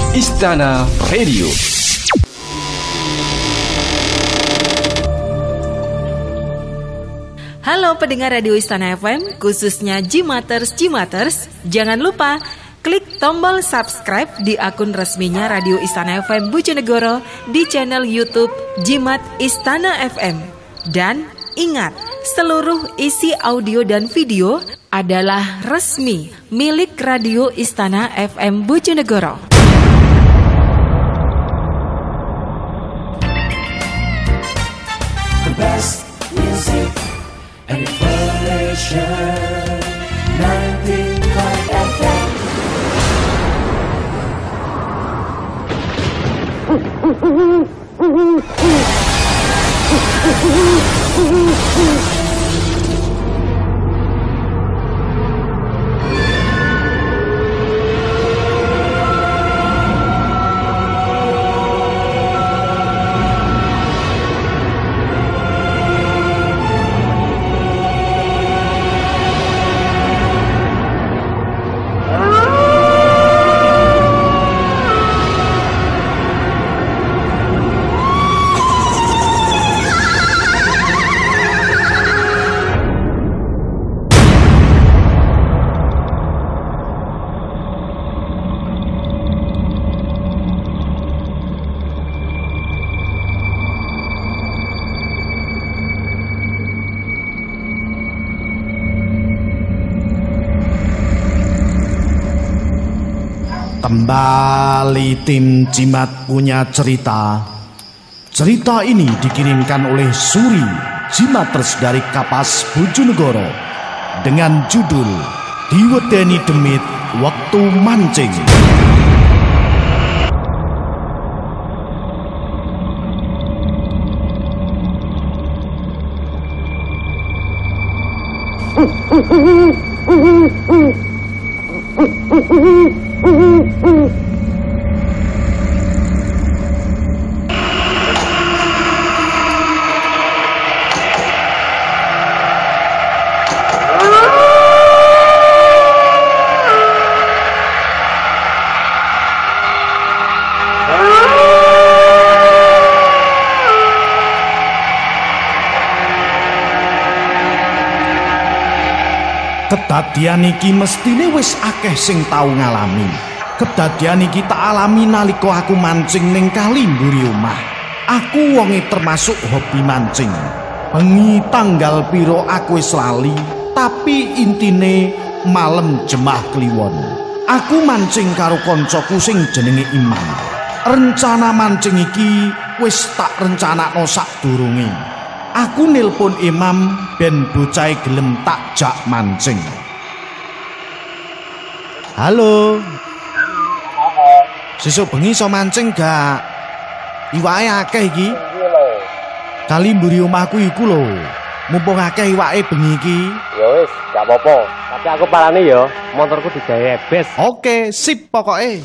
Istana Radio. Halo pendengar Radio Istana FM, khususnya Jimaters, jangan lupa klik tombol subscribe di akun resminya Radio Istana FM Bojonegoro di channel YouTube Jimat Istana FM. Dan ingat, seluruh isi audio dan video adalah resmi milik Radio Istana FM Bojonegoro. The best music and information, 95 FM. Kembali tim Jimat punya cerita. Cerita ini dikirimkan oleh Suri Jimaters dari Kapas Bojonegoro dengan judul Diwedeni Demit Waktu Mancing. Kedadian iki mestine wis akeh sing tau ngalami. Kedadian iki tak alami nalika aku mancing ning kali mburi omah. Aku wonge termasuk hobi mancing. Bengi tanggal piro aku wis lali, tapi intine malem Jemah Kliwon. Aku mancing karo koncoku sing jenenge Imam. Rencana mancing iki wis tak rencanakno sadurunge. Aku nelpon Imam ben bocah gelem tak jak mancing. Halo. Sesuk bengi iso mancing gak? Iwake akeh iki. Kali mburi omahku iku lho. Mumpung akeh iwake bengi iki. Ya wis, gak apa-apa. Tapi aku parani ya, motorku digawe ebes. Oke, sip pokoke.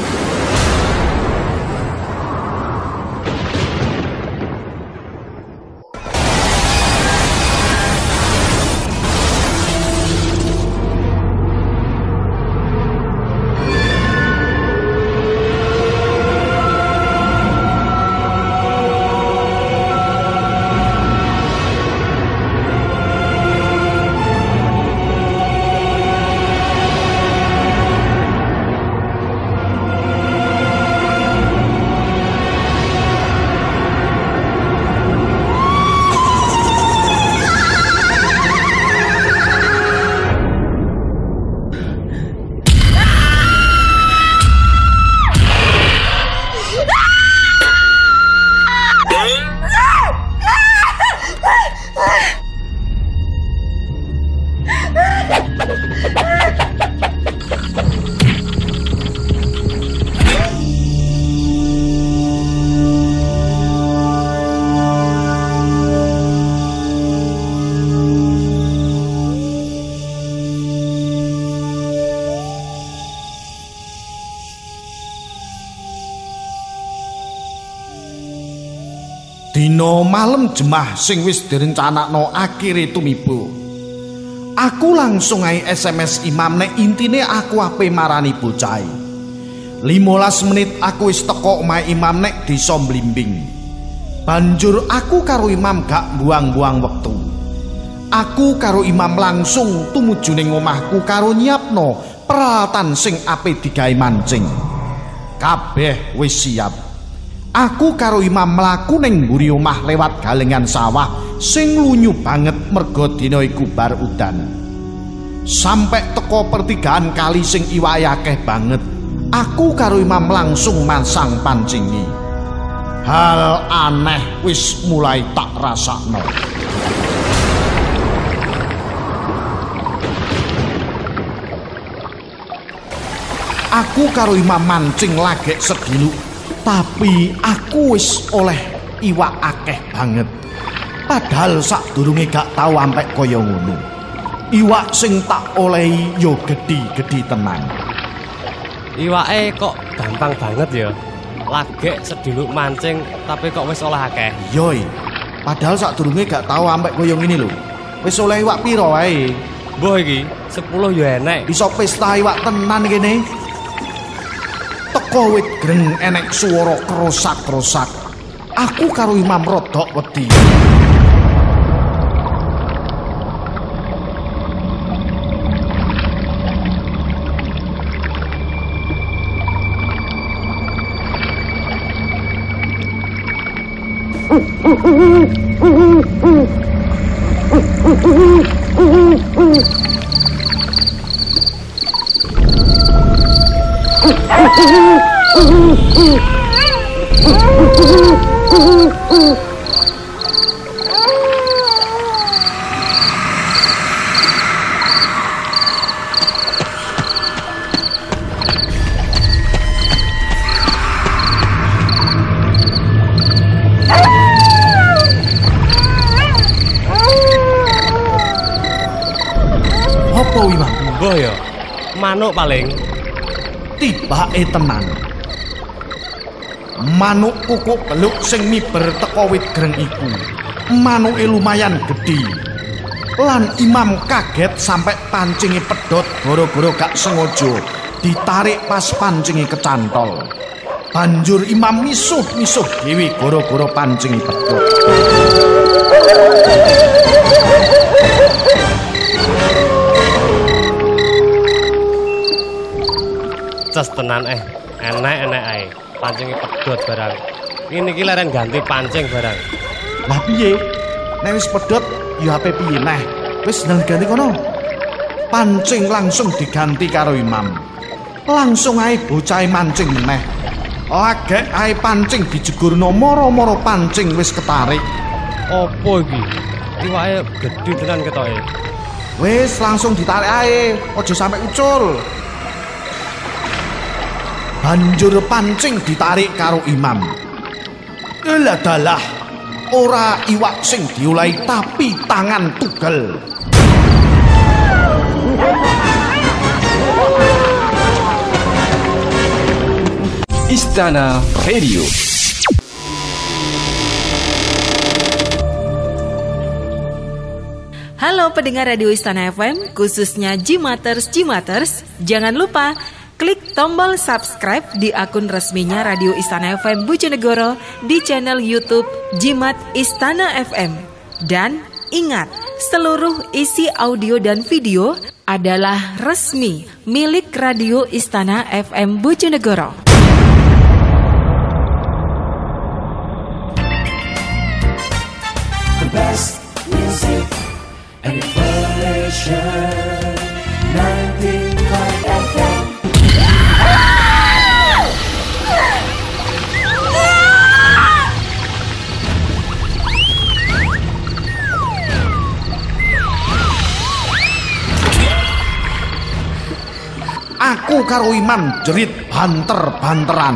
Dina malem Jemah sing wis direncanakno akhire tumiba. Aku langsung ae SMS Imam nek intine aku ape marani bocah. 15 menit aku wis teko omahe Imam nek desa Blimbing. Banjur aku karo Imam gak buang-buang wektu. Aku karo Imam langsung tumuju ning omahku karo nyiapno peralatan sing ape digawe mancing. Kabeh wis siap. Aku karo Imam mlaku ning mburi omah lewat galengan sawah sing lunyu banget merga dina iku bar udan. Sampai teko pertigaan kali sing iwake akeh banget. Aku karo Imam langsung masang pancingi. Hal aneh wis mulai tak rasakno. Aku karo Imam mancing lagek sediluk, tapi aku wis oleh iwak akeh banget. Padahal sadurunge gak tau ampek kaya ngono. Iwak sing tak olehi yo gedhi-gedhi tenan. Iwake kok gampang banget ya. Lagek sediluk mancing tapi kok wis oleh akeh. Yoi. Padahal sadurunge gak tau ampek kaya ngene lho. Wis oleh iwak piro wae? Mbah iki 10 ya enek. Iso pesta iwak tenan kene. Teko wit greng enek swara krosak-krosak. Aku karo Imam rodok wedi. Apa Imam? Mbah ya. Manuk paling. Tibake tenan. Manuk kukuk beluk sing miber teko wit greng iku. Manuke lumayan gedhi. Lan Imam kaget sampai pancinge pedhot gara-gara gak sengaja ditarik pas pancinge kecantol. Banjur Imam misuh-misuh dhewe gara-gara pancinge pedhot. Ces tenan enek-enek ae. Pancinge pedhot barang. Ini iki leren ganti pancing barang. Lah piye? Nek wis pedhot ya ape piye neh? Wis nang ganti kono. Pancing langsung diganti karo Imam. Langsung ae bocahe mancing meneh. Lagek ae pancing dijegurno moro-moro pancing wis ketarik. Opo iki? Iwake gedhe tenan ketoke. Wis langsung ditarik ae, aja sampe ucul. Banjur pancing ditarik karo Imam. Eladalah, ora iwak sing diolahi tapi tangan tugel. Istana Radio. Halo pendengar Radio Istana FM, khususnya Jimaters, jangan lupa klik tombol subscribe di akun resminya Radio Istana FM Bojonegoro di channel YouTube Jimat Istana FM. Dan ingat, seluruh isi audio dan video adalah resmi milik Radio Istana FM Bojonegoro. The best music and information. 95 FM. Aku karo Imam jerit banter-banteran.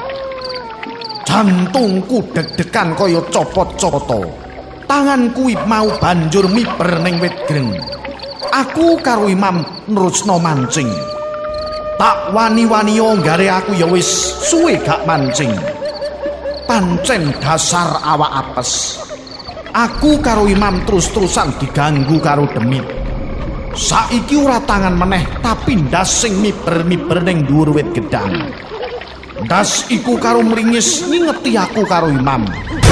Jantungku deg-degan kaya copot-copoto. Tanganku mau banjur miber ning wit greng. Aku karo Imam nerusno mancing. Tak wani-wani nggare aku ya wis suwe gak mancing. Pancen dasar awak apes. Aku karo Imam terus-terusan diganggu karo demit. Saiki ora tangan meneh tapi ndas sing miber-miber ning dhuwur wit gedang. ndas iku karo mringis ngingeti aku karo Imam.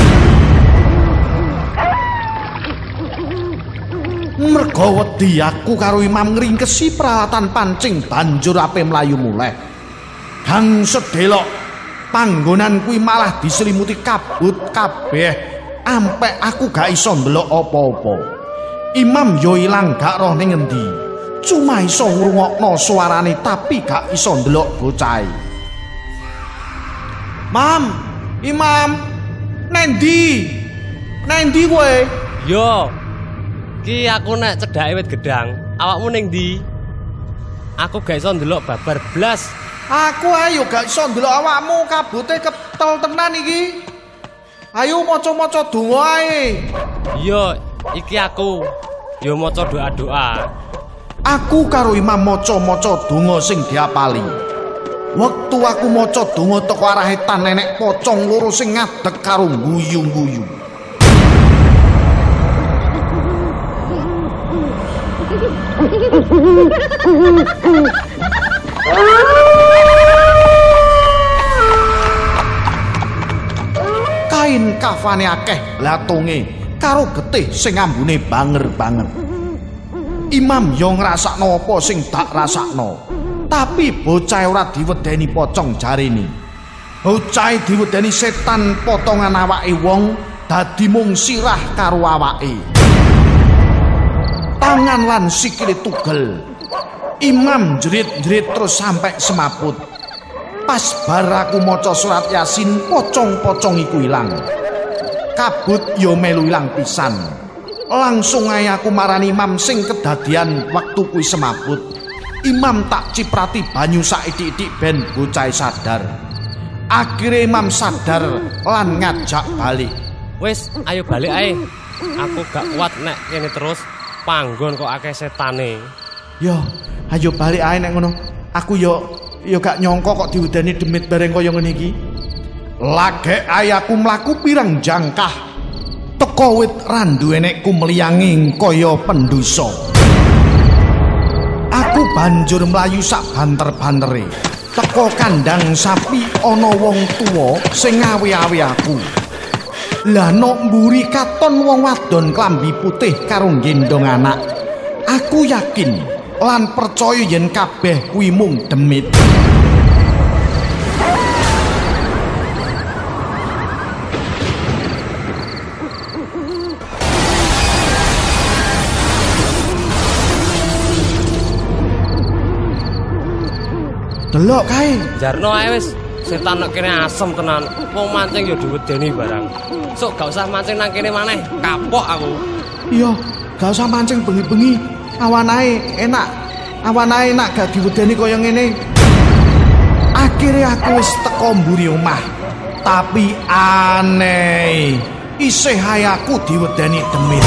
Merga wedi aku karo Imam ngringkesi peralatan pancing banjur ape mlayu muleh. Gang sedelok panggonan kuwi malah diselimuti kabut kabeh ampek aku gak iso ndelok apa-apa. Imam yo ilang gak roh ning endi. Cuma iso ngrungokno suarane tapi gak iso ndelok bocahe. Mam, Imam, nendi? Nendi kowe? Yo. Ki aku nek cedhake wit gedang, awakmu ning ndi? Aku gak iso ndelok babar blas. Aku ayo gak iso ndelok awakmu, kabute ketel tenan iki. Ayo maca-maca donga ae. Yo, iki aku. Yo maca doa-doa. Aku karo Imam maca-maca donga sing diapali. Wektu aku maca donga teko arah etan nenek pocong loro sing ngadeg karo guyu-guyu. Kain kafane akeh latunge karo getih sing ambune banger banget. Imam yo ngrasakno apa sing tak rasakno. Tapi bocah ora diwedeni pocong jarene. Bocah diwedeni setan potongan awake wong dadi mung sirah karo awake. Tangan lan sikile tugel. Imam jerit-jerit terus sampai semaput. Pas bar aku maca surat Yasin, pocong-pocong iku ilang. Kabut yo melu ilang pisan. Langsung ae aku marani Imam sing kedadian waktu kuwi semaput. Imam tak ciprati banyu saithik-ithik ben bocah sadar. Akhire Imam sadar lan ngajak balik. Wis, ayo balik ae. Aku gak kuat nek kene terus. Panggon kok akeh setane. Yo, ayo balik ae nek ngono. Aku yo gak nyangka kok diudani demit bareng kaya ngene iki. Lagek ae aku mlaku pirang jangkah. Teko wit randu enekku mliyanging kaya pendosa. Aku banjur mlayu sak banter-bantere. Teko kandang sapi ana wong tuwa sing ngawe-awe aku. Lah nok mburi katon wong wadon klambi putih karo gendong anak. Aku yakin lan percaya yen kabeh kuwi mung demit. Delok kae. Jarno ae wis. Setan nek kene asem tenan. Wong mancing ya diwedeni barang. Sok gak usah mancing nang kene maneh. Kapok aku. Iya, gak usah mancing bengi-bengi. Awan ae enak. Awan ae enak gak diwedeni kaya ngene. Akhirnya aku wis teko mburi omah. Tapi aneh. Isih ae aku diwedeni demit.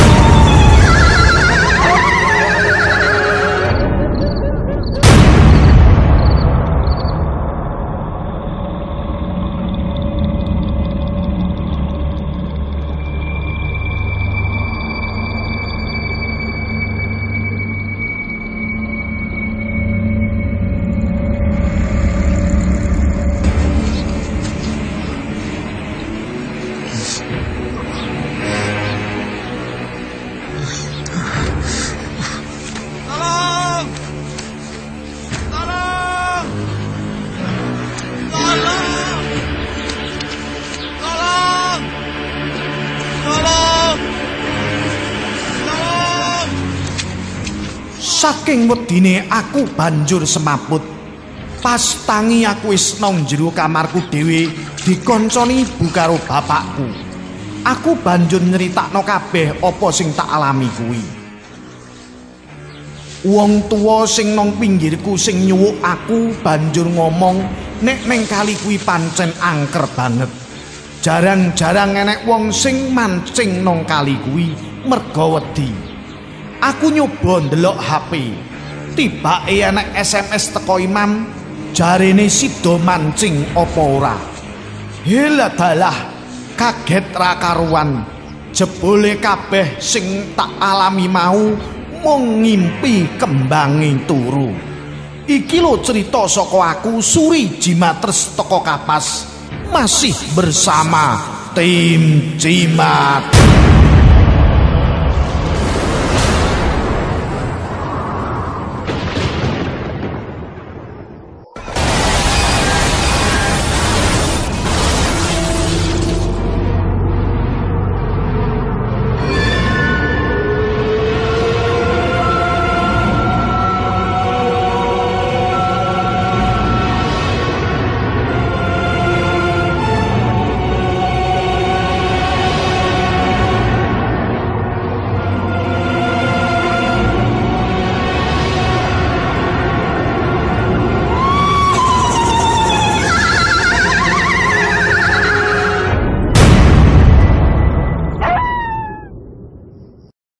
Saking wedine aku banjur semaput. Pas tangi aku wis nang jero kamarku dhewe dikonconi ibu karo bapakku. Aku banjur nyeritakno kabeh apa sing tak alami kuwi. Wong tuwa sing nang pinggirku sing nyuwuk aku banjur ngomong nek neng kali kuwi pancen angker banget. Jarang-jarang enek wong sing mancing nang kali kuwi merga wedi. Aku nyoba ndelok HP. Tibake enek SMS teko Imam, jarene sida mancing apa ora. Hela dalah, kaget ra karuan. Jebule kabeh sing tak alami mau mung ngimpi kembange turu. Iki lho cerita saka aku Suri Jimatres teko Kapas. Masih bersama tim Jimat.